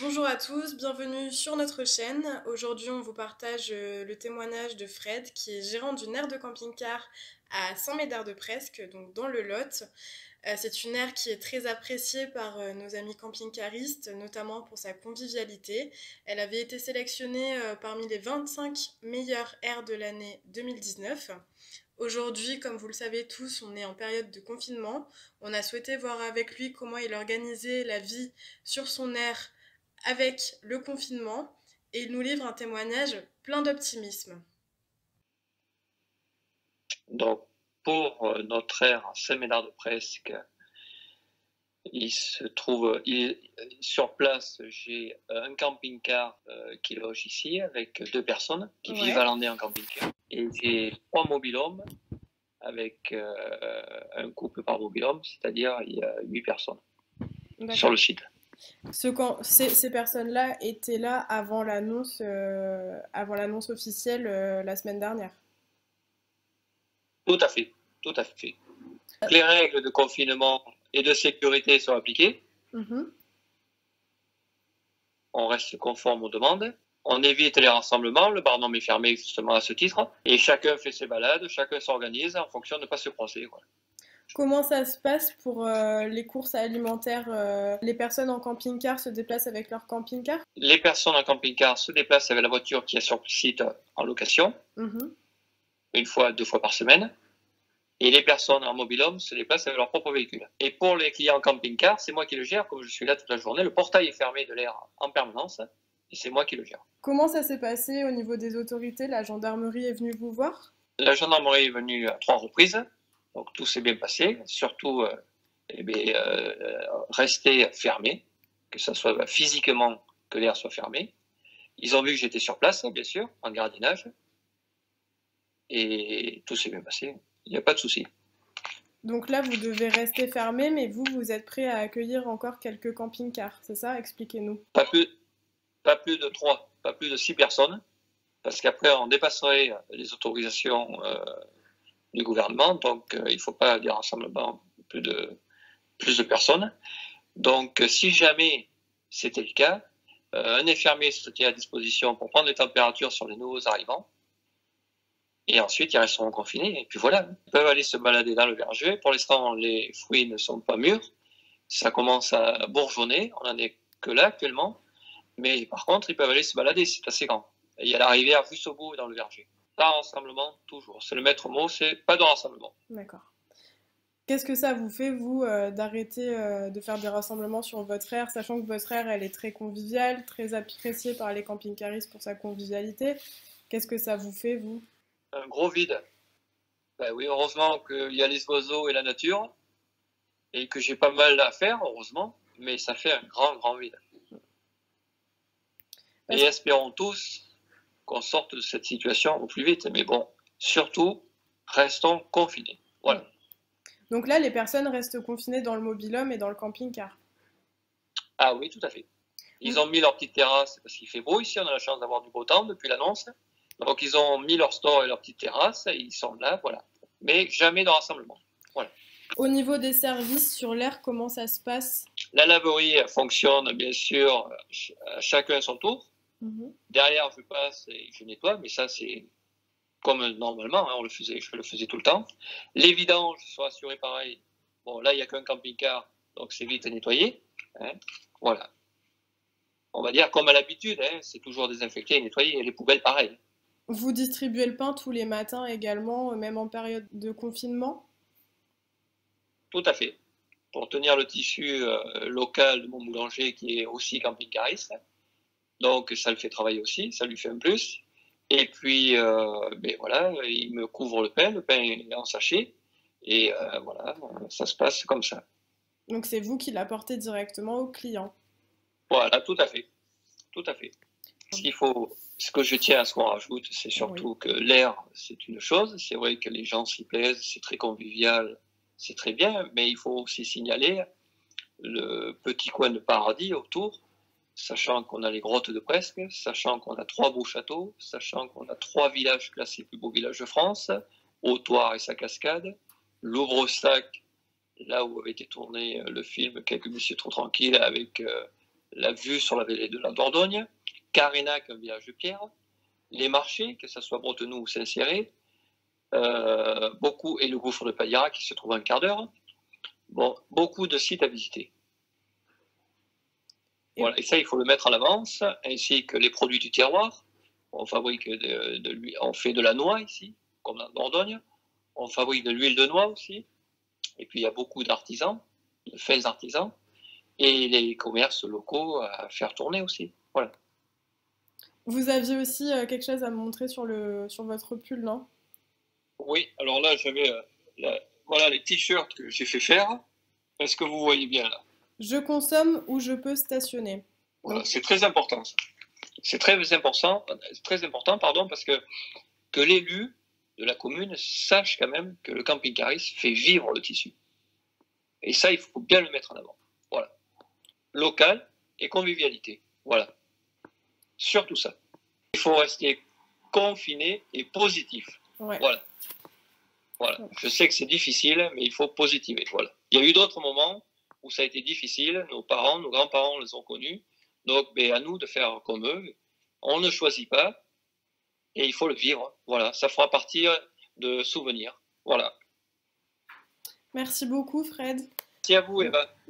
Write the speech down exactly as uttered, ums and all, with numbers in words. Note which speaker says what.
Speaker 1: Bonjour à tous, bienvenue sur notre chaîne. Aujourd'hui, on vous partage euh, le témoignage de Fred, qui est gérant d'une aire de camping-car à Saint-Médard-de-Presque, donc dans le Lot. Euh, c'est une aire qui est très appréciée par euh, nos amis camping-caristes, notamment pour sa convivialité. Elle avait été sélectionnée euh, parmi les vingt-cinq meilleures aires de l'année deux mille dix-neuf. Aujourd'hui, comme vous le savez tous, on est en période de confinement. On a souhaité voir avec lui comment il organisait la vie sur son aire avec le confinement et il nous livre un témoignage plein d'optimisme.
Speaker 2: Donc, pour euh, notre aire à Saint-Médard-de-Presque, il se trouve, il, sur place, j'ai un camping-car euh, qui loge ici avec deux personnes qui
Speaker 1: Ouais.
Speaker 2: vivent à l'année en camping-car. Et j'ai trois mobil-homes avec euh, un couple par mobil-home, c'est-à-dire il y a huit personnes sur le site.
Speaker 1: Ce camp- ces, ces personnes-là étaient là avant l'annonce euh, avant l'annonce officielle euh, la semaine dernière.
Speaker 2: Tout à fait, tout à fait. Les règles de confinement et de sécurité sont appliquées.
Speaker 1: Mhm.
Speaker 2: On reste conforme aux demandes. On évite les rassemblements, le barnum est fermé justement à ce titre, et chacun fait ses balades, chacun s'organise en fonction de ne pas se croiser. Quoi.
Speaker 1: Comment ça se passe pour euh, les courses alimentaires euh, Les personnes en camping-car se déplacent avec leur camping-car?
Speaker 2: Les personnes en camping-car se déplacent avec la voiture qui est sur le site en location,
Speaker 1: Mhm.
Speaker 2: une fois, deux fois par semaine, et les personnes en mobil-home se déplacent avec leur propre véhicule. Et pour les clients en camping-car, c'est moi qui le gère, comme je suis là toute la journée, le portail est fermé de l'air en permanence, et c'est moi qui le gère.
Speaker 1: Comment ça s'est passé au niveau des autorités? La gendarmerie est venue vous voir?
Speaker 2: La gendarmerie est venue à trois reprises, donc tout s'est bien passé, surtout euh, eh bien, euh, rester fermé, que ce soit physiquement que l'air soit fermé. Ils ont vu que j'étais sur place, bien sûr, en gardiennage, et tout s'est bien passé, il n'y a pas de souci.
Speaker 1: Donc là, vous devez rester fermé, mais vous, vous êtes prêt à accueillir encore quelques camping-cars, c'est ça? Expliquez-nous.
Speaker 2: Pas plus, pas plus de trois, pas plus de six personnes, parce qu'après on dépasserait les autorisations euh, du gouvernement, donc euh, il ne faut pas des rassemblements plus de, plus de personnes. Donc, si jamais c'était le cas, euh, un infirmier se tient à disposition pour prendre les températures sur les nouveaux arrivants. Et ensuite, ils resteront confinés. Et puis voilà, ils peuvent aller se balader dans le verger. Pour l'instant, les fruits ne sont pas mûrs. Ça commence à bourgeonner. On n'en est que là actuellement. Mais par contre, ils peuvent aller se balader. C'est assez grand. Et il y a la rivière juste au bout dans le verger. Pas rassemblement, toujours. C'est le maître mot, c'est pas de rassemblement.
Speaker 1: D'accord. Qu'est-ce que ça vous fait, vous, euh, d'arrêter euh, de faire des rassemblements sur votre aire, sachant que votre aire, elle est très conviviale, très appréciée par les camping-caristes pour sa convivialité? Qu'est-ce que ça vous fait, vous?
Speaker 2: Un gros vide. Ben oui, heureusement qu'il y a les oiseaux et la nature. Et que j'ai pas mal à faire, heureusement. Mais ça fait un grand, grand vide. Et
Speaker 1: Parce-
Speaker 2: espérons tous qu'on sorte de cette situation au plus vite. Mais bon, surtout, restons confinés. Voilà.
Speaker 1: Donc là, les personnes restent confinées dans le mobil-home et dans le camping-car.
Speaker 2: Ah oui, tout à fait. Ils ont mis leur petite terrasse parce qu'il fait beau ici. On a la chance d'avoir du beau temps depuis l'annonce. Donc, ils ont mis leur store et leur petite terrasse. Et ils sont là, voilà. Mais jamais de rassemblement. Voilà.
Speaker 1: Au niveau des services sur l'air, comment ça se passe?
Speaker 2: La laverie fonctionne, bien sûr, à chacun son tour.
Speaker 1: Mhm.
Speaker 2: Derrière, je passe et je nettoie. Mais ça, c'est comme normalement, hein, on le faisait, je le faisais tout le temps. Les vidanges sont assurés pareil. Bon, là, il n'y a qu'un camping-car, donc c'est vite nettoyé. Hein, voilà. On va dire comme à l'habitude, hein, c'est toujours désinfecté et nettoyé. Et les poubelles, pareil.
Speaker 1: Vous distribuez le pain tous les matins également, euh, même en période de confinement?
Speaker 2: Tout à fait. Pour tenir le tissu euh, local de mon boulanger qui est aussi camping-cariste. Donc, ça le fait travailler aussi, ça lui fait un plus. Et puis, euh, ben voilà, il me couvre le pain, le pain est en sachet. Et euh, voilà, ça se passe comme ça.
Speaker 1: Donc c'est vous qui l'apportez directement au client.
Speaker 2: Voilà, tout à fait. Tout à fait. Ce qu'il faut, ce que je tiens à ce qu'on rajoute, c'est surtout
Speaker 1: Oui.
Speaker 2: que l'air, c'est une chose. C'est vrai que les gens s'y plaisent, c'est très convivial, c'est très bien, mais il faut aussi signaler le petit coin de paradis autour, sachant qu'on a les grottes de Presque, sachant qu'on a trois beaux châteaux, sachant qu'on a trois villages classés plus beaux villages de France, Autoire et sa cascade, Louvre-Sac, là où avait été tourné le film Quelques messieurs trop tranquilles avec euh, la vue sur la vallée de la Dordogne, Carénac, un village de pierre, les marchés, que ce soit Bretenoux ou Saint-Céré, euh, beaucoup, et le gouffre de Padira qui se trouve à un quart d'heure. Bon, beaucoup de sites à visiter. Et, voilà, et ça, il faut le mettre en avance, ainsi que les produits du terroir. On fabrique de, de l'huile, on fait de la noix ici, comme dans Dordogne. On fabrique de l'huile de noix aussi. Et puis il y a beaucoup d'artisans, de fins artisans, et les commerces locaux à faire tourner aussi. Voilà.
Speaker 1: Vous aviez aussi euh, quelque chose à me montrer sur, le, sur votre pull, non?
Speaker 2: Oui, alors là, j'avais euh, la, voilà les t-shirts que j'ai fait faire. Est-ce que vous voyez bien là?
Speaker 1: Je consomme ou je peux stationner.
Speaker 2: Voilà, c'est très important ça. C'est très important, très important pardon, parce que, que l'élu de la commune sache quand même que le camping-cariste fait vivre le tissu. Et ça, il faut bien le mettre en avant. Voilà. Local et convivialité. Voilà. Surtout ça. Il faut rester confiné et positif.
Speaker 1: Ouais.
Speaker 2: Voilà. Voilà. Je sais que c'est difficile, mais il faut positiver. Voilà. Il y a eu d'autres moments où ça a été difficile. Nos parents, nos grands-parents les ont connus. Donc, ben, à nous de faire comme eux. On ne choisit pas et il faut le vivre. Voilà. Ça fera partie de souvenirs. Voilà.
Speaker 1: Merci beaucoup, Fred.
Speaker 2: Merci à vous, Eva.